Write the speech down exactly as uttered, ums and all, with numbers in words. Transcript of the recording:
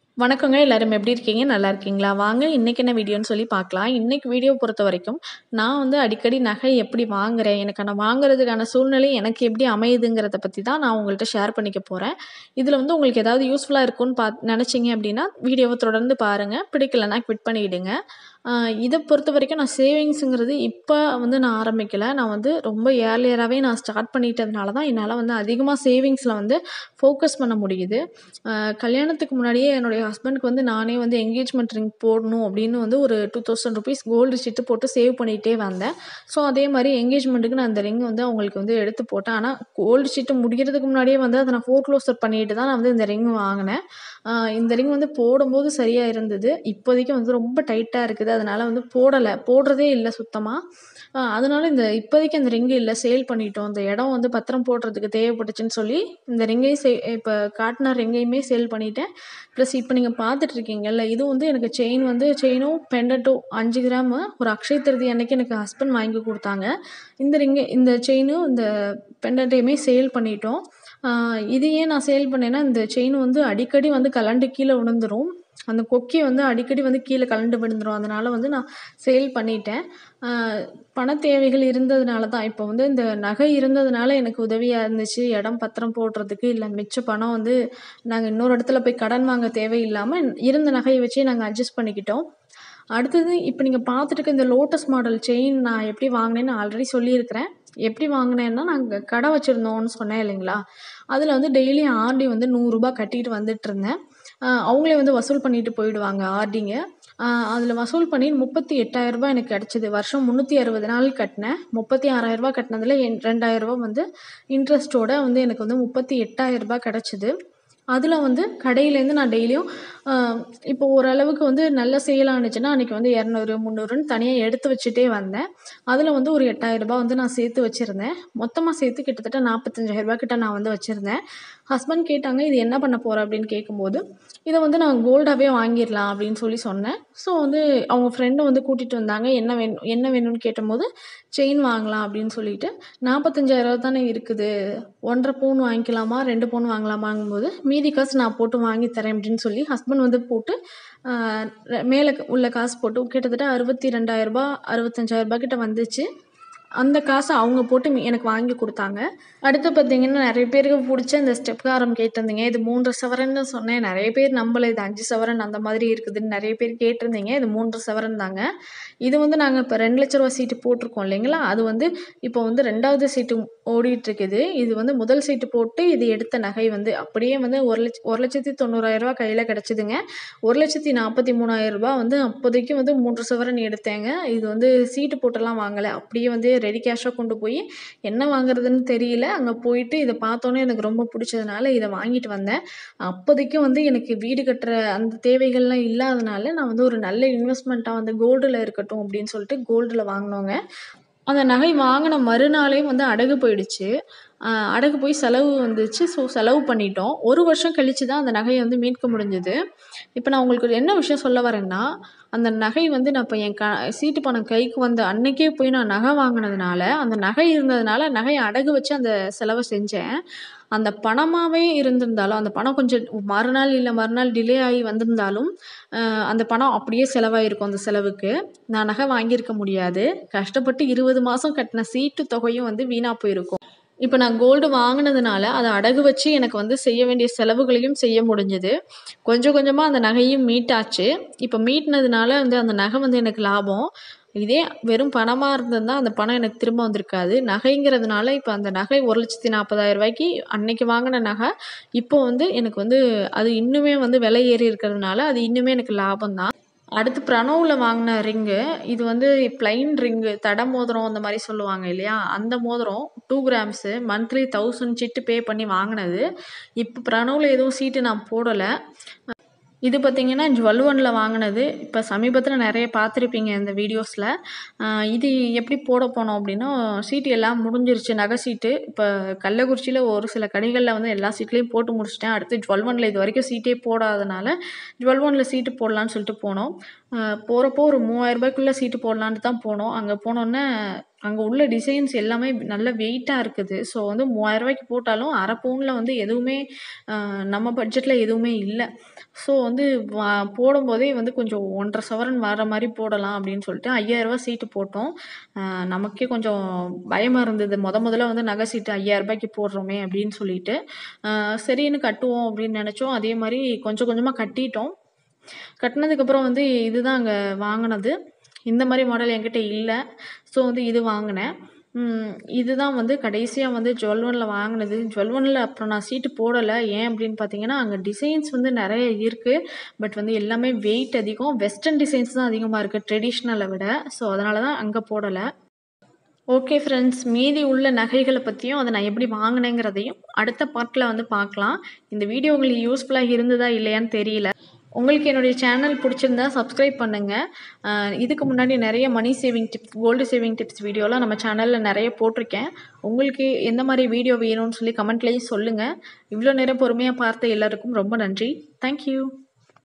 வணக்கங்க. எல்லாரும் எப்படி இருக்கீங்க? நல்லா இருக்கீங்களா? வாங்க இன்னைக்கு என்ன வீடியோன்னு சொல்லி பார்க்கலாம். இன்னைக்கு வீடியோ பொறுத்தவரைக்கும், நான் வந்து அடிக்கடி நகை எப்படி வாங்குறேன்? எனக்கான வாங்குறதுக்கான சூழ்நிலை எனக்கு எப்படி அமையுதுங்கிறத பத்தி தான் நான் உங்கள்ட்ட ஷேர் பண்ணிக்க போறேன். இதுல வந்து உங்களுக்கு ஏதாவது யூஸ்ஃபுல்லா இருக்கும்னு பாத் நெனச்சீங்க அப்படின்னா, வீடியோவ தொடர்ந்து பாருங்க. பிடிக்கலன்னா குவிட் பண்ணிடுங்க. அ இத பொறுத்தவரைக்கும் நான் சேவிங்ஸுங்கிறது இப்ப வந்து நான் ஆரம்பிக்கல. நான் வந்து ரொம்ப ஏர்லியராவே நான் ஸ்டார்ட் பண்ணிட்டதுனால தான், என்னால வந்து அதிகமா சேவிங்ஸ்ல வந்து ஃபோக்கஸ் பண்ண முடியுது. அ கல்யாணத்துக்கு முன்னாடியே என்னுடைய ஹஸ்பண்டுக்கு வந்து நானே வந்து என்கேஜ்மெண்ட் ரிங் போடணும் அப்படின்னு வந்து ஒரு ரூ. இரண்டாயிரம் கோல்டு சீட்டு போட்டு சேவ் பண்ணிட்டே வந்தேன். ஸோ அதே மாரி என்கேஜ்மெண்ட்டுக்கு நான் அந்த ரிங் வந்து அவங்களுக்கு வந்து எடுத்து போட்டேன். ஆனா கோல்டு சீட்டு முடிக்கிறதுக்கு முன்னாடியே வந்து அத நான் ஃபோர்க்ளோசர் பண்ணிட்டு தான் நான் வந்து இந்த ரிங் வாங்குனேன். அ இந்த ரிங் வந்து போடும்போது சரியா இருந்தது. இப்போதைக்கு வந்து ரொம்ப டைட்டா இருக்குது. அதனால வந்து போடல. போடுறதே இல்ல சுத்தமா. அ அதனால இந்த இப்போதைக்கு அந்த ரிங் இல்ல. சேல் பண்ணிட்டோம். அந்த இடம் வந்து பத்திரம் போடுறதுக்கு தேவைப்பட்டுச்சுன்னு சொல்லி, இந்த ரிங்கையும் சே இப்ப காட்டுன ரிங்கையுமே சேல் பண்ணிட்டேன். ப்ளஸ் இப்ப நீங்க பார்த்துட்டு இருக்கீங்கல்ல, இது வந்து எனக்கு செயின் வந்து செயினும், பெண்டன்ட்டும் ஐந்து கிராமு ஒரு அக்ஷய திருதி அன்னைக்கு எனக்கு ஹஸ்பண்ட் வாங்கி குடுத்தாங்க. இந்த ரிங்கு இந்த செயினும், இந்த பெண்டன்ட்டையுமே சேல் பண்ணிட்டோம். ஆ இது ஏன் நான் சேல் பண்ணேன்னா, இந்த செயின் வந்து அடிக்கடி வந்து கழண்டு கீழ விழுந்துரும். அந்த கொக்கி வந்து அடிக்கடி வந்து கீழ கழண்டு விழுந்துரும். அதனால வந்து நான் சேல் பண்ணிட்டேன். ஆ பண தேவைகள் இருந்ததுனால தான். இப்போ வந்து இந்த நகை இருந்ததுனால எனக்கு உதவியா இருந்துச்சு. இடம் பத்திரம் போடுறதுக்கு, இல்ல மிச்ச பணம் வந்து நாங்க இன்னொரு இடத்துல போய் கடன் வாங்க தேவையில்லாம, இருந்த நகைய வச்சே நாங்க அட்ஜஸ்ட் பண்ணிக்கிட்டோம். அடுத்தது இப்ப நீங்க பார்த்துட்டு இருக்க இந்த லோட்டஸ் மாடல் செயின் நான் எப்படி வாங்குனேன்னு ஆல்ரெடி சொல்லியிருக்கிறேன். எப்படி வாங்குனேன்னா, நாங்க கடை வச்சிருந்தோம்னு சொன்னேன் இல்லைங்களா? அதில வந்து டெய்லியும் ஆர்டி வந்து ரூ. நூறு கட்டிட்டு வந்துட்டுருந்தேன். அ அவங்களே வந்து வசூல் பண்ணிட்டு போயிடுவாங்க ஆர்டிங்க. அ அதில வசூல் பண்ணி ரூ. முப்பத்தி எட்டாயிரம் எனக்கு கிடைச்சது. வருஷம் முன்னூற்று அறுபது நாள் கட்டினேன். ரூ. முப்பத்தி ஆறாயிரம் கட்டினதில என் ரூ. இரண்டாயிரம் வந்து இன்ட்ரெஸ்ட்டோட வந்து எனக்கு வந்து ரூ. முப்பத்தி எட்டாயிரம் கிடைச்சது. அதில வந்து கடையிலேருந்து நான் டெய்லியும் அ இப்போ ஓரளவுக்கு வந்து நல்ல சேல் ஆனுச்சுன்னா, அன்னைக்கு வந்து இருநூறு, முந்நூறுன்னு தனியா எடுத்து வச்சுட்டே வந்தேன். அதில வந்து ஒரு ரூ. எட்டாயிரம் வந்து நான் சேர்த்து வச்சிருந்தேன். மொத்தமா சேர்த்து கிட்டத்தட்ட ரூ. நாற்பத்தி ஐந்தாயிரம் கிட்ட நான் வந்து வச்சிருந்தேன். ஹஸ்பண்ட் கேட்டாங்க, "இது என்ன பண்ண போற?" அப்படின்னு கேட்கும்போது, "இத வந்து நான் கோல்டாவே வாங்கிரலாம்" அப்படின்னு சொல்லி சொன்னேன். ஸோ வந்து அவங்க ஃப்ரெண்டும் வந்து கூட்டிட்டு வந்தாங்க. என்ன வேணும் என்ன வேணும்னு கேட்டபோது, "செயின் வாங்கலாம்" அப்படின்னு சொல்லிட்டு, நாற்பத்தி ஐந்தாயிரம் தானே இருக்குது. ஒன்றரை பவுன் வாங்கிக்கலாமா? ரெண்டு பவுன் வாங்கலாமாங்கும்போது, "மீதி காசு நான் போட்டு வாங்கி தரேன்" அப்படின்னு சொல்லி ஹஸ்பண்ட் வந்து போட்டு, அ மேல உள்ள காசு போட்டு கிட்டத்தட்ட ரூ. அறுபத்தி இரண்டாயிரம் ரூ. அறுபத்தி ஐந்தாயிரம் கிட்ட வந்துச்சு. அந்த காச அவங்க போட்டு மி எனக்கு வாங்கி குடுத்தாங்க. அடுத்து பார்த்தீங்கன்னா, நெறைய பேருக்கு புடிச்ச இந்த ஸ்டெப் ஹாரம் கேட்டிருந்தீங்க. இது மூன்று சவரன்னு சொன்னேன். நெறைய பேர் நம்பல. இது ஐந்து சவரன் அந்த மாதிரி இருக்குதுன்னு நெறைய பேர் கேட்டிருந்தீங்க. இது மூன்று சவரன் தாங்க. இது வந்து நாங்க இப்ப ரூ. இரண்டு லட்சம் சீட்டு போட்டிருக்கோம் இல்லைங்களா? அது வந்து இப்போ வந்து இரண்டாவது சீட்டு ஓடிட்டுருக்குது. இது வந்து முதல் சீட்டு போட்டு இது எடுத்த நகை வந்து அப்படியே வந்து ஒரு லட்ச ஒரு லட்சத்தி தொண்ணூறாயிரம் கையில கிடைச்சதுங்க. ஒரு லட்சத்தி நாற்பத்தி மூணாயிரம் வந்து அப்போதைக்கு வந்து மூன்று சவரன் எடுத்தேங்க. இது வந்து சீட்டு போட்டெல்லாம் வாங்கல. அப்படியே வந்து ரெடி கேஷா கொண்டு போய் என்ன வாங்குறதுன்னு தெரியல. அங்க போயிட்டு இத பார்த்தோனே எனக்கு ரொம்ப புடிச்சதுனால இத வாங்கிட்டு வந்தேன். அப்போதைக்கு வந்து எனக்கு வீடு கட்டுற அந்த தேவைகள்லாம் இல்லாதனால, நான் வந்து ஒரு நல்ல இன்வெஸ்ட்மெண்ட்டா வந்து கோல்டுல இருக்கட்டும் அப்படின்னு சொல்லிட்டு கோல்டுல வாங்குனோங்க. அந்த நகை வாங்குன மறுநாளே வந்து அடகு போயிடுச்சு. அ அடகு போய் செலவு வந்துச்சு. ஸோ செலவு பண்ணிட்டோம். ஒரு வருஷம் கழிச்சு தான் அந்த நகைய வந்து மீட்க முடிஞ்சது. இப்ப நான் உங்களுக்கு ஒரு என்ன விஷயம் சொல்ல வரேன்னா, அந்த நகை வந்து நான் இப்ப என் க சீட்டு பணம் கைக்கு வந்த அன்னைக்கே போய் நான் நகை வாங்குனதுனால, அந்த நகை இருந்ததுனால நகைய அடகு வச்சு அந்த செலவ செஞ்சேன். அந்த பணமாவே இருந்திருந்தாலும், அந்த பணம் கொஞ்சம் மறுநாள் இல்ல மறுநாள் டிலே ஆகி வந்திருந்தாலும், அ அந்த பணம் அப்படியே செலவாயிருக்கும் அந்த செலவுக்கு. நான் நகை வாங்கியிருக்க முடியாது. கஷ்டப்பட்டு இருபது மாசம் கட்டின சீட்டு தொகையும் வந்து வீணா போயிருக்கும். இப்ப நான் கோல்டு வாங்குனதுனால, அத அடகு வச்சு எனக்கு வந்து செய்ய வேண்டிய செலவுகளையும் செய்ய முடிஞ்சது. கொஞ்சம் கொஞ்சமா அந்த நகையும் மீட்டாச்சு. இப்ப மீட்னதுனால வந்து அந்த நகை வந்து எனக்கு லாபம். இதே வெறும் பணமா இருந்திருந்தா, அந்த பணம் எனக்கு திரும்ப வந்திருக்காது. நகைங்கிறதுனால இப்ப அந்த நகை ஒரு லட்சத்தி நாற்பதாயிரம் அன்னைக்கு வாங்குன நகை, இப்போ வந்து எனக்கு வந்து அது இன்னுமே வந்து விலை ஏறி இருக்கிறதுனால, அது இன்னுமே எனக்கு லாபம் தான். அடுத்து பிரணவ்ல வாங்குன ரிங்கு. இது வந்து பிளைன் ரிங்கு. தட மோதிரம் அந்த மாரி சொல்லுவாங்க இல்லையா? அந்த மோதிரம் ரெண்டு கிராம்ஸு மந்த்லி ஆயிரம் சிட்டு பே பண்ணி வாங்குனது. இப்ப பிரணவ்ல எதுவும் சீட்டு நான் போடல. இது பார்த்தீங்கன்னா, ஜுவல் ஒன்ல வாங்குனது. இப்ப சமீபத்தில நெறைய பார்த்துருப்பீங்க இந்த வீடியோஸ்ல. அ இது எப்படி போட போனோம் அப்படின்னா, சீட்டு எல்லாம் முடிஞ்சிருச்சு நகை சீட்டு. இப்ப கள்ளக்குறிச்சியில ஒரு சில கடைகள்ல வந்து எல்லா சீட்லயும் போட்டு முடிச்சுட்டேன். அடுத்து ஜுவல் ஒன்ல இதுவரைக்கும் சீட்டே போடாதனால, ஜுவல் ஒன்ல சீட்டு போடலான்னு சொல்லிட்டு போனோம். அ போறப்போ ஒரு ரூ. மூவாயிரம் சீட்டு போடலான்ட்டு தான் போனோம். அங்க போனோனே அங்கே உள்ள டிசைன்ஸ் எல்லாமே நல்ல வெயிட்டாக இருக்குது. ஸோ வந்து மூவாயிரம் ரூபாய்க்கு போட்டாலும் அரை பவுனில் வந்து எதுவுமே நம்ம பட்ஜெட்டில் எதுவுமே இல்லை. ஸோ வந்து வா போடும்போதே வந்து கொஞ்சம் ஒன்றரை சவரன் வர மாதிரி போடலாம் அப்படின்னு சொல்லிட்டு ஐயாயிரம் ரூபாய் சீட்டு போட்டோம். நமக்கே கொஞ்சம் பயமாக இருந்தது. முத முதல்ல வந்து நகை சீட்டு ஐயாயிரம் ரூபாய்க்கு போடுறோமே அப்படின்னு சொல்லிட்டு சரின்னு கட்டுவோம் அப்படின்னு நினச்சோம். அதே மாதிரி கொஞ்சம் கொஞ்சமாக கட்டிட்டோம். கட்டினதுக்கப்புறம் வந்து இதுதான் அங்கே வாங்கினது. இந்த மாதிரி மாடல் என்கிட்ட இல்லை. ஸோ வந்து இது வாங்கினேன். இதுதான் வந்து கடைசியாக வந்து ஜுவல் ஒன்ல வாங்கினது. ஜுவல் ஒன்ல அப்புறம் நான் சீட்டு போடலை. ஏன் அப்படின்னு பார்த்தீங்கன்னா அங்கே டிசைன்ஸ் வந்து நிறைய இருக்குது. பட் வந்து எல்லாமே வெயிட் அதிகம். வெஸ்டர்ன் டிசைன்ஸ் தான் அதிகமாக இருக்குது ட்ரெடிஷ்னலை விட. ஸோ அதனால தான் அங்கே போடலை. ஓகே ஃப்ரெண்ட்ஸ், மீதி உள்ள நகைகளை பற்றியும் அதை நான் எப்படி வாங்கினேங்கிறதையும் அடுத்த பார்ட்டில் வந்து பார்க்கலாம். இந்த வீடியோ உங்களுக்கு யூஸ்ஃபுல்லாக இருந்ததா இல்லையான்னு தெரியல. உங்களுக்கு என்னுடைய சேனல் பிடிச்சிருந்தா சப்ஸ்கிரைப் பண்ணுங்கள். இதுக்கு முன்னாடி நிறைய money saving tips, gold saving tips வீடியோலாம் நம்ம சேனலில் நிறைய போட்டிருக்கேன். உங்களுக்கு எந்த மாதிரி வீடியோ வேணும்னு சொல்லி கமெண்ட்லேயும் சொல்லுங்கள். இவ்வளோ நேரம் பொறுமையாக பார்த்த எல்லாருக்கும் ரொம்ப நன்றி. தேங்க்யூ.